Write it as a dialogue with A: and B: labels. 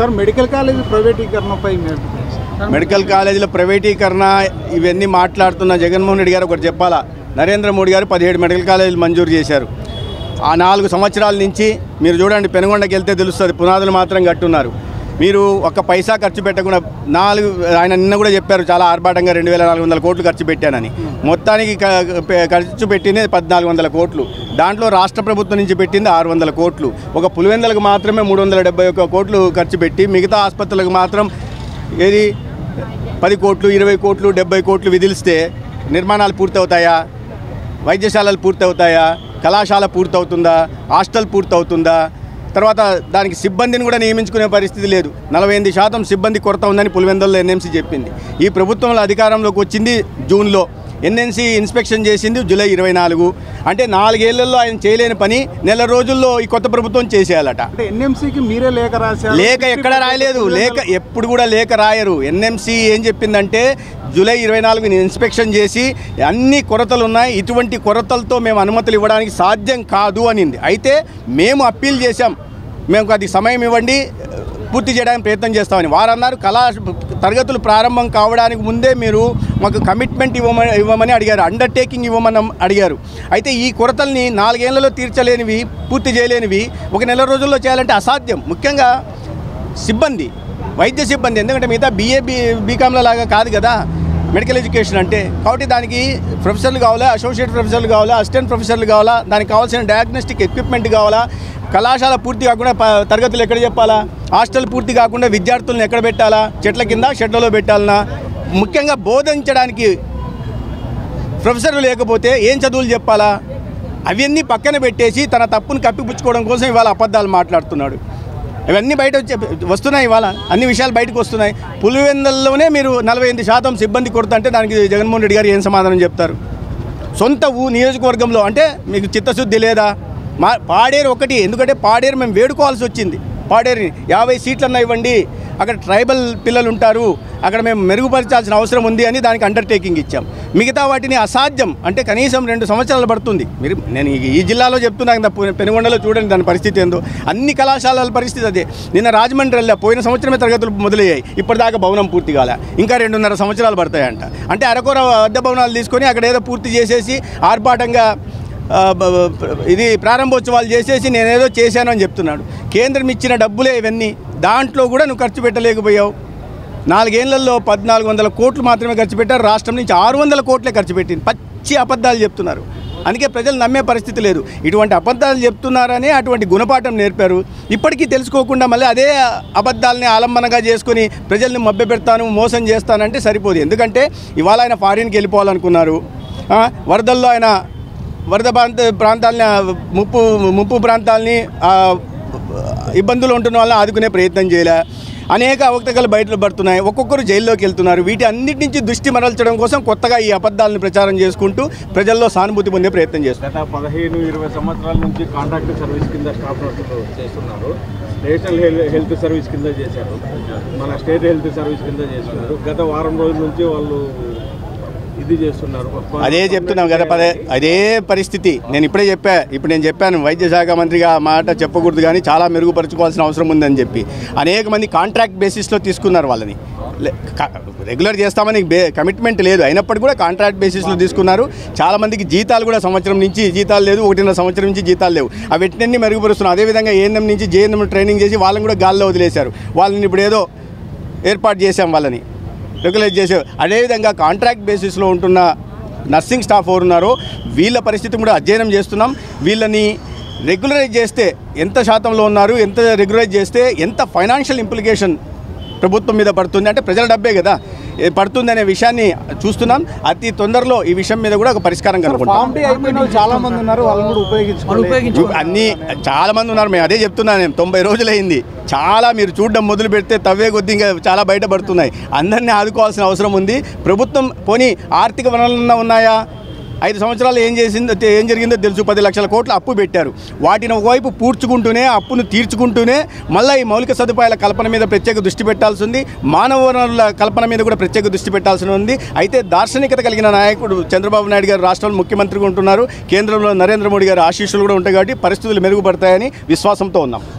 A: Sir medical college ప్రైవేటీకరణపై
B: medical కాలేజీల ప్రైవేటీకరణ ఇవన్నీ మాట్లాడుతున్న జగన్మోహన్ రెడ్డి గారు ఒకటి చెప్పాలా. నరేంద్ర మోడీ గారు 17 మెడికల్ కాలేజీలు మంజూరు చేశారు. ఆ 4 సంవత్సరాల నుంచి మీరు చూడండి, పెనుగొండకి వెళ్తే తెలుస్తుంది, పునాదులు మాత్రం కట్టున్నారు. మీరు ఒక్క పైసా ఖర్చు పెట్టకుండా ఆయన నిన్న కూడా చెప్పారు చాలా ఆర్భాటంగా 2400 కోట్లు ఖర్చు పెట్టానని. మొత్తానికి ఖర్చు పెట్టింది 1400 కోట్లు. దాంట్లో రాష్ట్ర ప్రభుత్వం నుంచి పెట్టింది 600 కోట్లు. ఒక పులివెందులకు మాత్రమే 371 కోట్లు ఖర్చు పెట్టి మిగతా ఆసుపత్రులకు మాత్రం ఏది 10 కోట్లు 20 కోట్లు 70 కోట్లు విధిలిస్తే నిర్మాణాలు పూర్తవుతాయా? వైద్యశాలలు పూర్తవుతాయా? కళాశాల పూర్తవుతుందా? హాస్టల్ పూర్తవుతుందా? తర్వాత దానికి సిబ్బందిని కూడా నియమించుకునే పరిస్థితి లేదు. 48% సిబ్బంది కొరత ఉందని పులివెందుల్లో ఎన్ఎంసీ చెప్పింది. ఈ ప్రభుత్వంలో అధికారంలోకి వచ్చింది జూన్లో, ఎన్ఎంసీ ఇన్స్పెక్షన్ చేసింది జూలై 24. అంటే 4 ఏళ్లలో ఆయన చేయలేని పని నెల రోజుల్లో ఈ కొత్త ప్రభుత్వం చేసేయాలట.
A: అంటే ఎన్ఎంసీకి మీరే లేఖ రాశారు?
B: లేఖ ఎక్కడ రాయలేదు. లేఖ ఎప్పుడు కూడా లేఖ రాయరు. ఎన్ఎంసీ ఏం చెప్పిందంటే జూలై 24 ఇన్స్పెక్షన్ చేసి అన్ని కొరతలు ఉన్నాయి, ఇటువంటి కొరతలతో మేము అనుమతులు ఇవ్వడానికి సాధ్యం కాదు అనింది. అయితే మేము అప్పీల్ చేశాం, మేము అది సమయం ఇవ్వండి, పూర్తి చేయడానికి ప్రయత్నం చేస్తామని. వారు అన్నారు తరగతులు ప్రారంభం కావడానికి ముందే మీరు మాకు కమిట్మెంట్ ఇవ్వమని అడిగారు, అండర్టేకింగ్ ఇవ్వమని అడిగారు. అయితే ఈ కొరతల్ని 4 ఏళ్లలో తీర్చలేనివి, పూర్తి చేయలేనివి ఒక నెల రోజుల్లో చేయాలంటే అసాధ్యం. ముఖ్యంగా సిబ్బంది, వైద్య సిబ్బంది, ఎందుకంటే మిగతా బీకామ్ల లాగా కాదు కదా మెడికల్ ఎడ్యుకేషన్ అంటే. కాబట్టి దానికి ప్రొఫెసర్లు కావాలా, అసోసియేట్ ప్రొఫెసర్లు కావాలా, అసిస్టెంట్ ప్రొఫెసర్లు కావాలా, దానికి కావాల్సిన డయాగ్నోస్టిక్ ఎక్విప్మెంట్ కావాలా, కళాశాల పూర్తి కాకుండా తరగతులు ఎక్కడ చెప్పాలా, హాస్టల్ పూర్తి కాకుండా విద్యార్థులను ఎక్కడ పెట్టాలా, చెట్ల కింద షెడ్లలో పెట్టాలన్నా, ముఖ్యంగా బోధించడానికి ప్రొఫెసర్లు లేకపోతే ఏం చదువులు చెప్పాలా, అవన్నీ పక్కన పెట్టేసి తన తప్పును కప్పిపుచ్చుకోవడం కోసం ఇవాళ అబద్ధాలు మాట్లాడుతున్నాడు. ఇవన్నీ బయట వస్తున్నాయి, ఇవాళ అన్ని విషయాలు బయటకు వస్తున్నాయి. పులివెందుల్లోనే మీరు 48% సిబ్బంది కొరత అంటే దానికి జగన్మోహన్ రెడ్డి గారు ఏం సమాధానం చెప్తారు? సొంత నియోజకవర్గంలో అంటే మీకు చిత్తశుద్ధి లేదా? పాడేరు ఒకటి, ఎందుకంటే పాడేరు మేము వేడుకోవాల్సి వచ్చింది. పాడేరుని 50 సీట్లన్నా ఇవ్వండి, అక్కడ ట్రైబల్ పిల్లలు ఉంటారు, అక్కడ మేము మెరుగుపరచాల్సిన అవసరం ఉంది అని దానికి అండర్టేకింగ్ ఇచ్చాం. మిగతా వాటిని అసాధ్యం అంటే కనీసం 2 సంవత్సరాలు పడుతుంది. నేను ఈ జిల్లాలో చెప్తున్నాను కదా, పెనుగొండలో చూడండి దాని పరిస్థితి ఏందో. అన్ని కళాశాలల పరిస్థితి అదే. నిన్న రాజమండ్రి వెళ్ళా, పోయిన సంవత్సరమే తరగతులు మొదలయ్యాయి, ఇప్పటిదాకా భవనం పూర్తి కాలే, ఇంకా 2.5 సంవత్సరాలు పడతాయంట. అంటే అరకొర అద్దె భవనాలు తీసుకొని అక్కడ ఏదో పూర్తి చేసేసి ఆర్భాటంగా ఇది ప్రారంభోత్సవాలు చేసేసి నేనేదో చేశాను అని చెప్తున్నాడు. కేంద్రం ఇచ్చిన డబ్బులే ఇవన్నీ, దాంట్లో కూడా నువ్వు ఖర్చు పెట్టలేకపోయావు. 4 ఏళ్లలో 1400 కోట్లు మాత్రమే ఖర్చు పెట్టారు, రాష్ట్రం నుంచి 600 కోట్లే ఖర్చు పెట్టింది. పచ్చి అబద్ధాలు చెప్తున్నారు. అందుకే ప్రజలు నమ్మే పరిస్థితి లేదు. ఇటువంటి అబద్ధాలు చెప్తున్నారని అటువంటి గుణపాఠం నేర్పారు. ఇప్పటికీ తెలుసుకోకుండా మళ్ళీ అదే అబద్ధాలని ఆలంబనగా చేసుకుని ప్రజల్ని మభ్యపెడతాను, మోసం చేస్తానంటే సరిపోదు. ఎందుకంటే ఇవాళ ఆయన ఫారిన్కి వెళ్ళిపోవాలనుకున్నారు, వరదల్లో ఆయన వరద ప్రాంతాలని ముప్పు ప్రాంతాలని ఇబ్బందులు ఉంటున్న వాళ్ళని ఆదుకునే ప్రయత్నం చేయలే. అనేక అవకతవకలు బయటలు పడుతున్నాయి, ఒక్కొక్కరు జైల్లోకి వెళ్తున్నారు. వీటి అన్నిటి నుంచి దృష్టి మరల్చడం కోసం కొత్తగా ఈ అబద్ధాలను ప్రచారం చేసుకుంటూ ప్రజల్లో సానుభూతి పొందే ప్రయత్నం చేస్తున్నారు.
A: గత 15-20 సంవత్సరాల నుంచి కాంట్రాక్ట్ సర్వీస్ కింద స్టాఫ్ నర్సులు చేస్తున్నారు. నేషనల్ హెల్త్ సర్వీస్ కింద చేశారు, మన స్టేట్ హెల్త్ సర్వీస్ కింద చేస్తున్నారు. గత వారం రోజుల నుంచి వాళ్ళు ఇది చేస్తున్నారు.
B: అదే చెప్తున్నాం కదా, అదే పరిస్థితి. నేను ఇప్పుడే నేను చెప్పాను వైద్య శాఖ మంత్రిగా మాట చెప్పకూడదు, కానీ చాలా మెరుగుపరచుకోవాల్సిన అవసరం ఉందని చెప్పి అనేక మంది కాంట్రాక్ట్ బేసిస్లో తీసుకున్నారు. వాళ్ళని రెగ్యులర్ చేస్తామని కమిట్మెంట్ లేదు, అయినప్పటికీ కూడా కాంట్రాక్ట్ బేసిస్లో తీసుకున్నారు. చాలామందికి జీతాలు కూడా సంవత్సరం నుంచి జీతాలు లేదు, 1.5 సంవత్సరం నుంచి జీతాలు లేవు. అవి వెంటనే మెరుగుపరుస్తున్నారు. అదేవిధంగా ఏఎన్ఎం నుంచి జేఎన్ఎం ట్రైనింగ్ చేసి వాళ్ళని కూడా గాల్లో వదిలేశారు. వాళ్ళని ఇప్పుడు ఏదో ఏర్పాటు చేశాం, వాళ్ళని రెగ్యులైజ్ చేసారు. అదేవిధంగా కాంట్రాక్ట్ బేసిస్లో ఉంటున్న నర్సింగ్ స్టాఫ్ ఎవరు ఉన్నారో వీళ్ళ పరిస్థితి కూడా అధ్యయనం చేస్తున్నాం. వీళ్ళని రెగ్యులరైజ్ చేస్తే ఎంత శాతంలో ఉన్నారు, ఎంత రెగ్యులరైజ్ చేస్తే ఎంత ఫైనాన్షియల్ ఇంప్లికేషన్ ప్రభుత్వం మీద పడుతుంది, అంటే ప్రజల డబ్బే కదా పడుతుంది అనే విషయాన్ని చూస్తున్నాం. అతి తొందరలో ఈ విషయం మీద కూడా ఒక పరిష్కారం కనుక్కుంటాం.
A: చాలా మంది ఉన్నారు, వాళ్ళని కూడా ఉపయోగించుకోవాలి.
B: అన్ని చాలా మంది ఉన్నారు. మేము అదే చెప్తున్నాను, 90 రోజులైంది. చాలా మీరు చూడడం మొదలు పెడితే తవ్వే కొద్ది ఇంకా చాలా బయటపడుతున్నాయి. అందరినీ ఆదుకోవాల్సిన అవసరం ఉంది. ప్రభుత్వం పోనీ ఆర్థిక వనరులన్నా ఉన్నాయా? 5 సంవత్సరాలు ఏం జరిగిందో తెలుసు. 10 లక్షల కోట్ల అప్పు పెట్టారు. వాటిని ఒకవైపు పూడ్చుకుంటూనే, అప్పును తీర్చుకుంటూనే మళ్ళీ ఈ మౌలిక సదుపాయాల కల్పన మీద ప్రత్యేక దృష్టి పెట్టాల్సి ఉంది. మానవ వనరుల కల్పన మీద కూడా ప్రత్యేక దృష్టి పెట్టాల్సి ఉంది. అయితే దార్శనికత కలిగిన నాయకుడు చంద్రబాబు నాయుడు గారు రాష్ట్రంలో ముఖ్యమంత్రిగా ఉంటున్నారు. కేంద్రంలో నరేంద్ర మోడీ గారు ఆశీస్సులు కూడా ఉంటాయి. కాబట్టి పరిస్థితులు మెరుగుపడతాయని విశ్వాసంతో ఉన్నాం.